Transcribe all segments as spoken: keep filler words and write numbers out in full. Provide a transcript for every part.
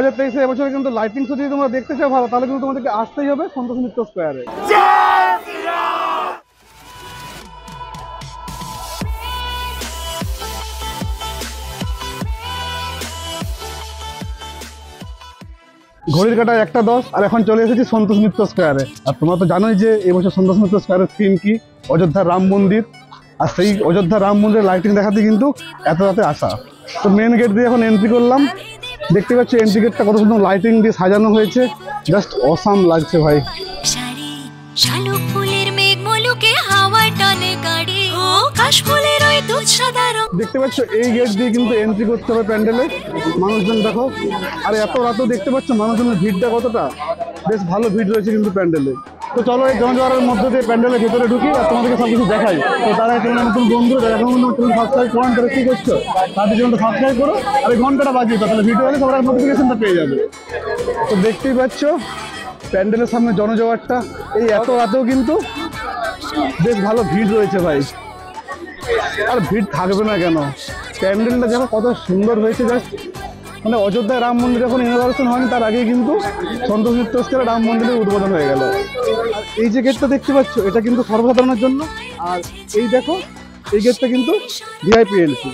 হাজার তেইশে এবছরে কিন্তু লাইটিং শো যদি তোমরা দেখতে চাও ভালো, তাহলে কিন্তু তোমাদেরকে আসতেই হবে সন্তোষ মিত্র স্কোয়ারে। ঘড়ির কাটায় একটা দশ, আর এখন চলে এসেছি সন্তোষ মিত্র স্কোয়ারে। আর তোমরা তো জানোই যে এবছর সন্তোষ মিত্র স্কোয়ারের থিম কি, অযোধ্যার রাম মন্দির। আর সেই অযোধ্যার রাম মন্দিরের লাইটিং দেখাতে কিন্তু এত রাতে আসা। তো মেন গেট দিয়ে এখন এন্ট্রি করলাম। দেখতে পাচ্ছ এন্ট্রি গেটটা কত সুন্দর লাইটিং দিয়ে সাজানো হয়েছে, জাস্ট অসাম লাগছে ভাই। শালুক ফুলের মেঘ মলুকে হাওয়ায় টানে গাড়ি, ও কাশফুলের ওই দুধ সাদা রং। দেখতে পাচ্ছ এই গেট দিয়ে কিন্তু এন্ট্রি করতে হবে প্যান্ডেলে। মানুষজন দেখো, আর এত রাতেও দেখতে পাচ্ছ মানুষজনের ভিড়টা কতটা, বেশ ভালো ভিড় রয়েছে কিন্তু প্যান্ডেলে। তো চলো এই জনজোয়ারের মধ্যে দিয়ে প্যান্ডেলের ভেতরে ঢুকি আর তোমাদেরকে সব কিছু দেখাই। তো তারা তোমরা নতুন বন্ধু এখন তুমি সাবস্ক্রাইব করো, তারা কি করছো তাদের জন্য সাবস্ক্রাইব করো আর এই ঘন্টাটা বাজিয়ে দাও, তাহলে ভিডিও হলে সবার নোটিফিকেশনটা পেয়ে যাবে। তো দেখতেই পাচ্ছ প্যান্ডেলের সামনে জনজোয়ারটা, এই এত রাতেও কিন্তু বেশ ভালো ভিড় রয়েছে ভাই। আর ভিড় থাকবে না কেন, প্যান্ডেলটা যেন কত সুন্দর হয়েছে। জাস্ট মানে অযোধ্যায় রাম মন্দির যখন ইনোগ্রেশন হয়নি তার আগেই কিন্তু সন্তোষ মিত্র স্কোয়ারে রাম মন্দিরের উদ্বোধন হয়ে গেল। এই যে গেটটা দেখতে পাচ্ছ এটা কিন্তু সর্বসাধারণের জন্য, আর এই দেখো এই গেটটা কিন্তু ভিআইপি এন্ট্রি।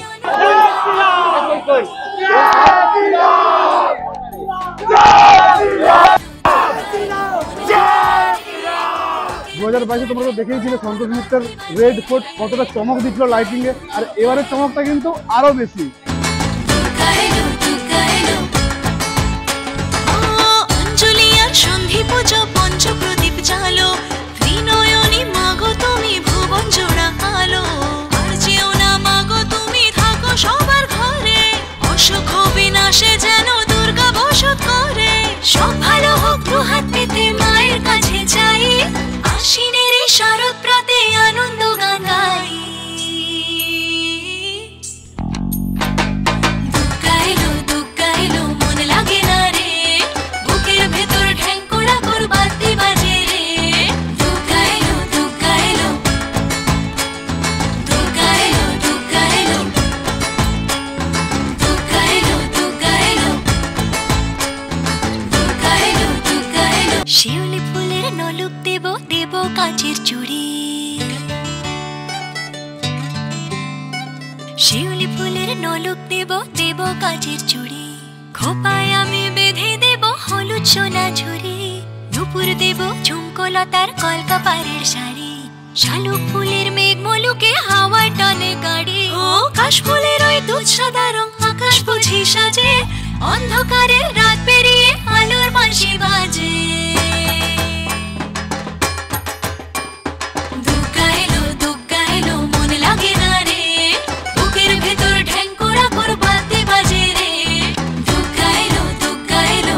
দু হাজার বাইশে তোমরা তো দেখেইছিলে সন্তোষ মিত্রের রেড ফোর্ট কতটা চমক দিচ্ছিল লাইটিং এ, আর এবারের চমকটা কিন্তু আরো বেশি। পঞ্চপ্রদীপ জালো ত্রিনয়নী মাগো তুমি ভুবন জোড়া আলো, আর যেও না মাগো তুমি থাকো সবার ঘরে, অসুখ বিনাশে যেন দুর্গা বসত করে, সব ভালো হোক দুহাত পেতে মায়ের কাছে যাই, আশ্বিনের এই শরৎ প্রাতে আনন্দ গান গাই। দুর্গা এলো দুর্গা এলো মন লাগে না রে, বুকের ভেতর ঠ্যাঙ্কুড়া কর বাতি বাজে রে, দুর্গা এলো দুর্গা এলো দুর্গা এলো দুর্গা এলো দুর্গা এলো দুর্গা এলো দুর্গা এলো দুর্গা এলো। শিউলি ফুলের নলুক দেব দেব কাঁচের চুড়ি, শিউলি ফুলের নলুক দেব দেব কাঁচের চুড়ি, খোপায় আমি বেঁধে দেব হলুদ সোনা ঝুড়ি, দুপুর দেব ঝুমকোলতার কলকাপাড়ের শাড়ি, শালুক ফুলের মেঘ মলুকে হাওয়ায় টানে গাড়ি, ও কাশফুলের ওই দুধ সাদা রং আকাশ বুঝি সাজে, অন্ধকারের রাত পেরিয়ে আলোর বাঁশি বাজে। দুর্গা এলো দুর্গা এলো মন লাগে না রে, বুকের ভেতর ঠ্যাঙ্কুড়া কর বাতি বাজে রে, দুর্গা এলো দুর্গা এলো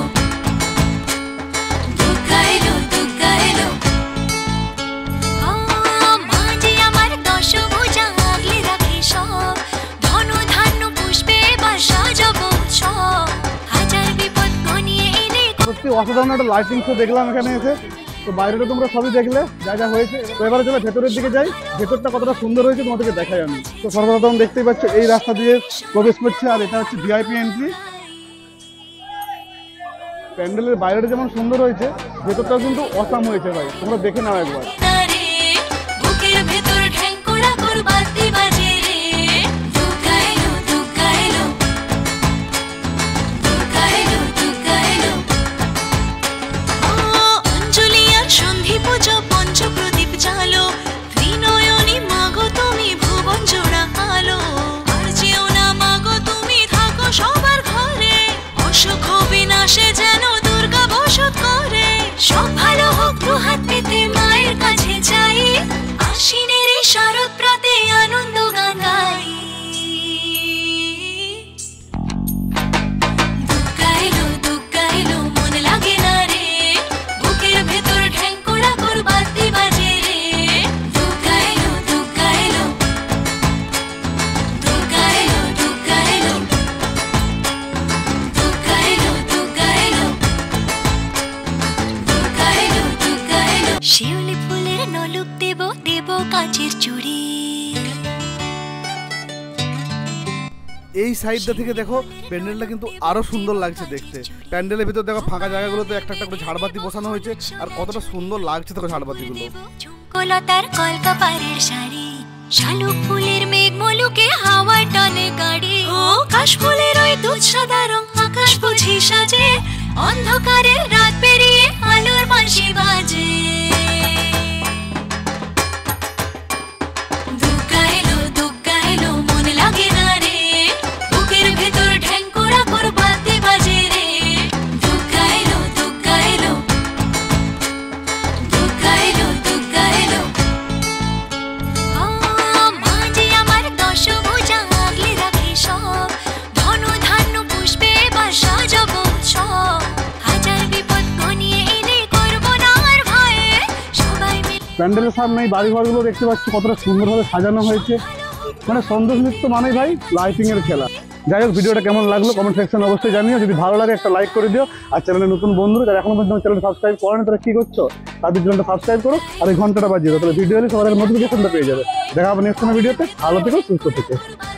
দুর্গা এলো দুর্গা এলো। মাঝে আমার দশভুজা আগলে রাখে সব, ধনু ধান্য পুষ্পে এবার সাজাবো সব, হাজার বিপদ গনিয়ে এনে। সত্যি অসাধারণ একটা লাইটিং শো দেখলাম এখানে এসে। তো বাইরেটা তোমরা সবই দেখলে যা যা হয়েছে। তো এবারে চলো ভেতরের দিকে যাই, ভেতরটা কতটা সুন্দর হয়েছে তোমাদেরকে দেখাই আমি। তো সর্বপ্রথম দেখতেই পাচ্ছ এই রাস্তা দিয়ে প্রবেশ করছে, আর এটা হচ্ছে ভিআইপি এন্ট্রি। প্যান্ডেলের বাইরেটা যেমন সুন্দর হয়েছে, ভেতরটাও কিন্তু অসাম হয়েছে ভাই, তোমরা দেখে নাও একবার। বুকের ভেতর ঠ্যাঙ্কুড়া কর বাতি বাজে রে, দুর্গা এলো দুর্গা এলো দুর্গা এলো দুর্গা এলো। অঞ্জলি আর সন্ধি পুজো পঞ্চপ্রদীপ জালো, ত্রিনয়নী মাগো তুমি ভুবন জোড়া আলো, আর যেও না মাগো তুমি থাকো সবার ঘরে, অসুখ বিনাশে যেন দুর্গা বসত করে, সব ভালো হোক দুহাত পেতে মায়ের কাছে যাই, আশ্বিনের এই শরৎ প্রাতে আনন্দ গান গাই। দুর্গা এলো দুর্গা এলো মন লাগে না রে, বুকের ভেতর ঠ্যাঙ্কুড়া কর বাতি বাজে রে, দুর্গা এলো দুর্গা এলো দুর্গা এলো দুর্গা এলো দুর্গা এলো দুর্গা এলো দুর্গা এলো দুর্গা এলো। শিউলি ফুলের নলুক দেব দেব কাঁচের চুড়ি। এই সাইডটা থেকে দেখো প্যান্ডেলটা কিন্তু আরো সুন্দর লাগছে দেখতে। প্যান্ডেলের ভিতর দেখো ফাঁকা জায়গাগুলোতে একটা একটা করে ঝাড়বাতি বসানো হয়েছে, আর কতটা সুন্দর লাগছে দেখো ঝাড়বাতিগুলো। ঝুমকোলতার কলকাপাড়ের শাড়ি, শালুক ফুলের মেঘ মলুকে হাওয়া টানে গাড়ি, ও কাশফুলের ওই দুধ সাদা রং আকাশ বুঝি সাজে, অন্ধকারে রাত পেরিয়ে আলোর বাঁশি বাজে। দুগ্গা এলো দুগ্গা এলো মন লাগে না রে, বুকের ভেতর ঢ্যাঙ্কুরা কর বাজে বাজে রে। দুগ্গা এলো দুগ্গা এলো দুগ্গা এলো দুগ্গা এলো। ও মাঝে আমার দশভুজা আগলে রাখে সব, ধনু ধান্য পুষ্পে এবার সাজাবো সব। হাজার বিপদ ঘনিয়ে এনে করবো না আর ভয়ে, সবাই মিলে প্যান্ডেলের সামনে এই বাড়ি ঘরগুলো দেখতে পাচ্ছি কতটা সুন্দরভাবে সাজানো হয়েছে। মানে সন্তোষ নৃত্য মানেই ভাই লাইটিং এর খেলা। যাই হোক, ভিডিওটা কেমন লাগলো কমেন্ট সেকশনে অবশ্যই জানিও। যদি ভালো লাগে একটা লাইক করে দিও, আর চ্যানেলে নতুন বন্ধুরা যারা এখনো পর্যন্ত চ্যানেল সাবস্ক্রাইব করেনি তারা কি করছো, তাদের জন্য সাবস্ক্রাইব করো আর এই ঘন্টাটা বাজিয়ে দাও, তাহলে ভিডিও হলে সবার নোটিফিকেশনটা পেয়ে যাবে। দেখা হবে নেক্সট কোনো ভিডিওতে। ভালো থেকো, সুস্থ থেকো।